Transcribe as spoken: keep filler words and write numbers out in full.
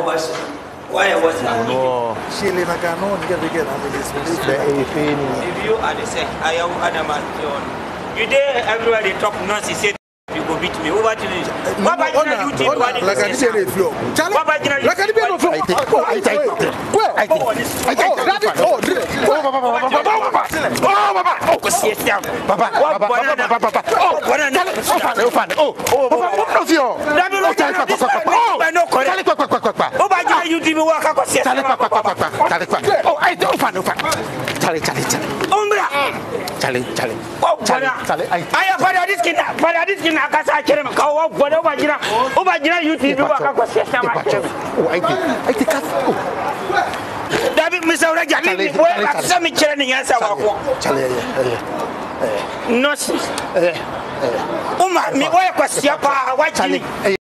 was why was Oh, She le nakano nge vike na this. the eighteen. if you are the same I am Adama you there everybody talk nonsense say you go beat me over to you what about you do what like I did the flow. what about you Like I did the flow. Oh, I take it. I take it. I take it. Oh, oh, Baba. Oh, go see yourself. Baba, Baba, Baba, Baba. Oh, banana. Oh, fan. Oh, oh, Baba. What you? Oh, tell me, Papa. Oh, I know. Tell me, Papa, Papa. oh by you do work go see Tell me, Papa, Papa. Tell me, oh, I don't fan. Tell me, tell me, tell me. umbra Tell me, tell me. oh Tell me, bana tell me. aya fara this kina fara this kina akasa kire me ka wo bodo ba jira o ba jira you do work go see sama kire Oh, I take. I take cut. Oh. David Misaura jali ni boy ba sami kire ni yansa wa ko Tell me. no si uma mi boy ko sia pa wa jini